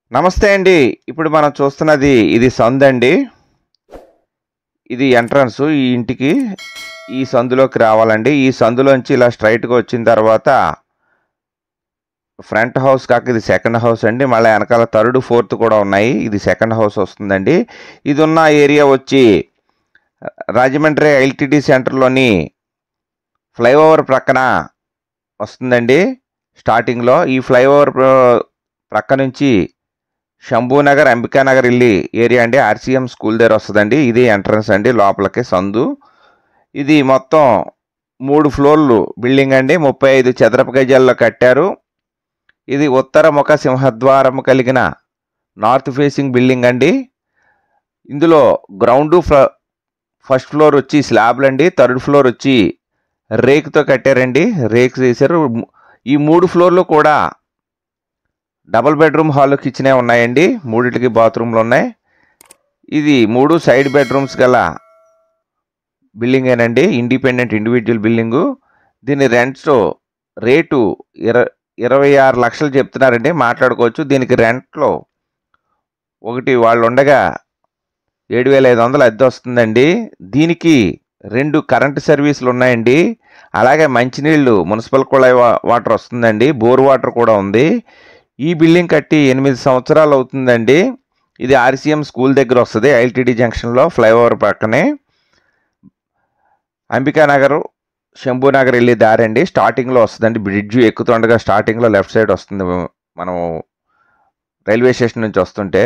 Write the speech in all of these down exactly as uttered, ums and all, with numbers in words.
నమస్తే అండి. ఇప్పుడు మనం చూస్తున్నది ఇది సందండి. ఇది ఎంట్రన్స్ ఈ ఇంటికి. ఈ సందులోకి రావాలండి. ఈ సందులోంచి ఇలా స్ట్రైట్‌గా వచ్చిన తర్వాత ఫ్రంట్ హౌస్ కాక ఇది సెకండ్ హౌస్ అండి. మళ్ళీ వెనకాల థర్డ్, ఫోర్త్ కూడా ఉన్నాయి. ఇది సెకండ్ హౌస్ వస్తుందండి. ఇది ఉన్న ఏరియా వచ్చి రాజమండ్రి ఎల్టీడీ సెంటర్‌లోని ఫ్లైఓవర్ ప్రక్కన వస్తుందండి. స్టార్టింగ్‌లో ఈ ఫ్లైఓవర్ ప్రక్క నుంచి శంభూనగర్, అంబికానగర్ ఇల్లి ఏరియా అండి. ఆర్సీఎం స్కూల్ దగ్గర వస్తుందండి. ఇది ఎంట్రన్స్ అండి. లోపలికి సందు. ఇది మొత్తం మూడు ఫ్లోర్లు బిల్డింగ్ అండి. ముప్పై ఐదు చదరపు గజాల్లో కట్టారు. ఇది ఉత్తర ముఖ సింహద్వారం కలిగిన నార్త్ ఫేసింగ్ బిల్డింగ్ అండి. ఇందులో గ్రౌండ్ ఫస్ట్ ఫ్లోర్ వచ్చి స్లాబ్లు అండి. థర్డ్ ఫ్లోర్ వచ్చి రేకుతో కట్టారండి. రేకు వేశారు. ఈ మూడు ఫ్లోర్లు కూడా డబుల్ బెడ్రూమ్ హాల్ కిచెనే ఉన్నాయండి. మూడింటికి బాత్రూమ్లు ఉన్నాయి. ఇది మూడు సైడ్ బెడ్రూమ్స్ గల బిల్డింగేనండి. Independent individual building. దీని రెంట్స్ రేటు ఇర ఇరవై ఆరు లక్షలు చెప్తున్నారండి. మాట్లాడుకోవచ్చు. దీనికి రెంట్లో ఒకటి వాళ్ళు ఉండగా ఏడు వేల ఐదు వందలు అద్దె వస్తుందండి. దీనికి రెండు కరెంటు సర్వీసులు ఉన్నాయండి. అలాగే మంచినీళ్ళు మున్సిపల్ కుళాయి వాటర్ వస్తుందండి. బోర్ వాటర్ కూడా ఉంది. ఈ బిల్డింగ్ కట్టి ఎనిమిది సంవత్సరాలు అవుతుందండి. ఇది ఆర్సీఎం స్కూల్ దగ్గర వస్తుంది. ఎల్టీడీ జంక్షన్లో ఫ్లైఓవర్ పక్కనే. అంబికానగర్, శంభూనగర్ వెళ్ళే దారి అండి. స్టార్టింగ్లో వస్తుందండి. బ్రిడ్జ్ ఎక్కుతుండగా స్టార్టింగ్లో లెఫ్ట్ సైడ్ వస్తుంది. మనం రైల్వే స్టేషన్ నుంచి వస్తుంటే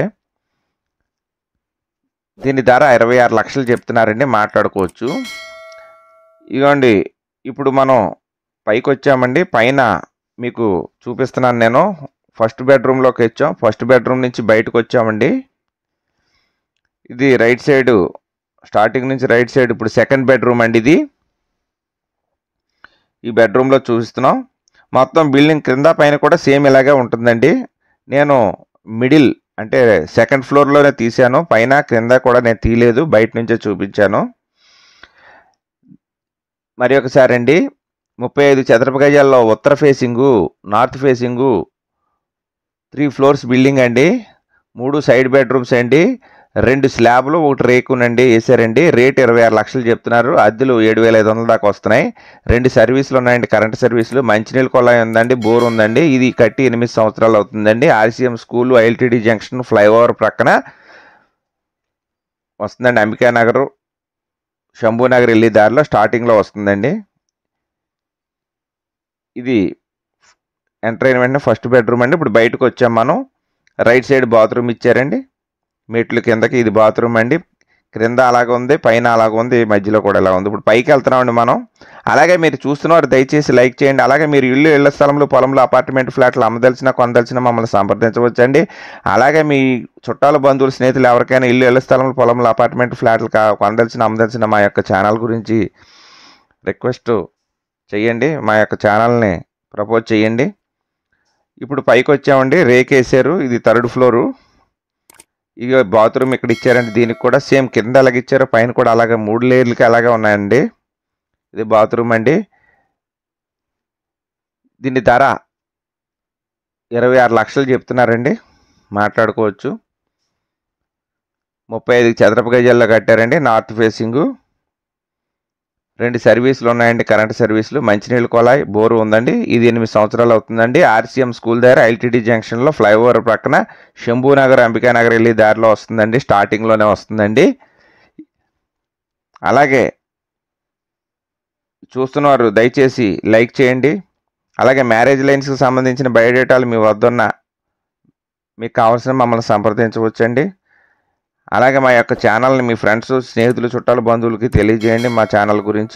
దీని ధర ఇరవై ఆరు లక్షలు చెప్తున్నారండి. మాట్లాడుకోవచ్చు. ఇదిగోండి ఇప్పుడు మనం పైకి వచ్చామండి. పైన మీకు చూపిస్తున్నాను నేను. ఫస్ట్ బెడ్రూమ్లోకి వచ్చాం. ఫస్ట్ బెడ్రూమ్ నుంచి బయటకు వచ్చామండి. ఇది రైట్ సైడు స్టార్టింగ్ నుంచి రైట్ సైడ్ ఇప్పుడు సెకండ్ బెడ్రూమ్ అండి. ఇది ఈ బెడ్రూమ్లో చూపిస్తున్నాం. మొత్తం బిల్డింగ్ క్రింద పైన కూడా సేమ్ ఇలాగే ఉంటుందండి. నేను మిడిల్ అంటే సెకండ్ ఫ్లోర్లోనే తీశాను. పైన క్రింద కూడా నేను తీయలేదు. బయట నుంచే చూపించాను. మరి ఒకసారి అండి, ముప్పై ఐదు చదరపు గజాల్లో ఉత్తర facing, north facing three floors building అండి. మూడు సైడ్ బెడ్రూమ్స్ అండి. రెండు స్లాబ్లు ఒకటి రేకునండి వేసారండి. రేట్ ఇరవై ఆరు లక్షలు చెప్తున్నారు. అద్దెలు ఏడు వేల ఐదు వందల దాకా వస్తున్నాయి. రెండు సర్వీసులు ఉన్నాయండి. కరెంట్ సర్వీసులు, మంచినీళ్ళ కొలాయి ఉందండి. బోర్ ఉందండి. ఇది కట్టి ఎనిమిది సంవత్సరాలు అవుతుందండి. RCM school LTD junction flyover ప్రక్కన వస్తుందండి. అంబికానగర్, శంభూనగర్ వెళ్ళే దారిలో స్టార్టింగ్లో వస్తుందండి. ఇది ఎంటర్ అయిన వెంటనే ఫస్ట్ బెడ్రూమ్ అండి. ఇప్పుడు బయటకు వచ్చాం మనం. రైట్ సైడ్ బాత్రూమ్ ఇచ్చారండి. మెట్లు కిందకి ఇది బాత్రూమ్ అండి. క్రింద అలాగ ఉంది, పైన అలాగ ఉంది, మధ్యలో కూడా ఇలా ఉంది. ఇప్పుడు పైకి వెళ్తున్నామండి మనం. అలాగే మీరు చూస్తున్నవారు దయచేసి లైక్ చేయండి. అలాగే మీరు ఇల్లు, ఇళ్ల స్థలంలో, పొలంలో, అపార్ట్మెంట్ ఫ్లాట్లు అమ్మదలిచిన కొనదలిచిన మమ్మల్ని సంప్రదించవచ్చండి. అలాగే మీ చుట్టాలు, బంధువులు, స్నేహితులు ఎవరికైనా ఇల్లు, ఇళ్ల స్థలంలో, పొలంలో, అపార్ట్మెంట్ ఫ్లాట్లు కా కొనదలిచిన అమ్మదలిచిన మా యొక్క ఛానల్ గురించి రిక్వెస్ట్ చేయండి. మా యొక్క ఛానల్ని ప్రపోజ్ చేయండి. ఇప్పుడు పైకి వచ్చామండి. రేకేసారు. ఇది థర్డ్ ఫ్లోరు. ఇక బాత్రూమ్ ఇక్కడ ఇచ్చారండి. దీనికి కూడా సేమ్ కింద అలాగ ఇచ్చారు, పైన కూడా అలాగే మూడు లేయర్లకి అలాగే ఉన్నాయండి. ఇది బాత్రూమ్ అండి. దీని ధర ఇరవై ఆరు లక్షలు చెప్తున్నారండి. మాట్లాడుకోవచ్చు. ముప్పై ఐదు చదరపు గజాల్లో కట్టారండి. North facing. రెండు సర్వీసులు ఉన్నాయండి. కరెంట్ సర్వీసులు, మంచినీళ్ళ కొలాయి, బోరు ఉందండి. ఇది ఎనిమిది సంవత్సరాలు అవుతుందండి. ఆర్సీఎం స్కూల్ దగ్గర ఎల్టీడీ జంక్షన్లో ఫ్లైఓవర్ ప్రక్కన శంభూనగర్, అంబికానగర్ వెళ్ళి దారిలో వస్తుందండి. స్టార్టింగ్లోనే వస్తుందండి. అలాగే చూస్తున్నవారు దయచేసి లైక్ చేయండి. అలాగే మ్యారేజ్ లైన్స్కి సంబంధించిన బయోడేటాలు మీ వద్ద ఉన్న మీకు కావాల్సిన మమ్మల్ని సంప్రదించవచ్చండి. అలాగే మా యొక్క ఛానల్ని మీ ఫ్రెండ్స్, స్నేహితులు, చుట్టాలు, బంధువులకి తెలియజేయండి మా ఛానల్ గురించి.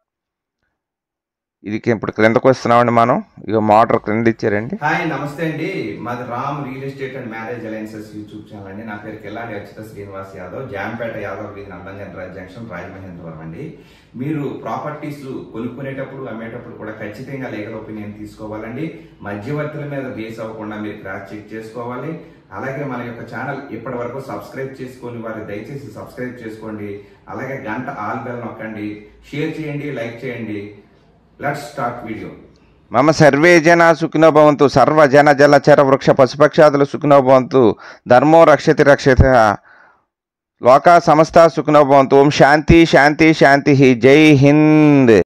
ఇది ఇప్పుడు క్రిందకు వస్తున్నామండి మనం. ఇక మోటార్ క్రింద ఇచ్చారండి. హాయ్, నమస్తే అండి. మాది Ram real estate and marriage alliances YouTube channel అండి. నా పేరు కిల్లాడి అచ్యుత శ్రీనివాస్ యాదవ్, జాంపేట యాదవ్ వీధి, నందంగన్ జంక్షన్, రాజమహేంద్రవరం అండి. మీరు ప్రాపర్టీస్ కొనుక్కునేటప్పుడు, అమ్మేటప్పుడు కూడా ఖచ్చితంగా లీగల్ ఒపీనియన్ తీసుకోవాలండి. మధ్యవర్తుల మీద బేస్ అవ్వకుండా మీరు క్రాస్ చెక్ చేసుకోవాలి. అలాగే మన యొక్క ఛానల్ ఇప్పటి వరకు సబ్స్క్రైబ్ చేసుకొని వారు దయచేసి సబ్స్క్రైబ్ చేసుకోండి. అలాగే గంట ఆల్ బెల్ నొక్కండి, షేర్ చేయండి, లైక్ చేయండి. Let's start video. మమ సర్వే జన సుఖినో భవంతు, సర్వ జన జలచర వృక్ష పశుపక్షాదులు సుఖినో భవంతు, ధర్మో రక్షతి రక్షత, లోకా సమస్త సుఖినో భవంతు. ఓం శాంతి శాంతి శాంతి. జై హింద్.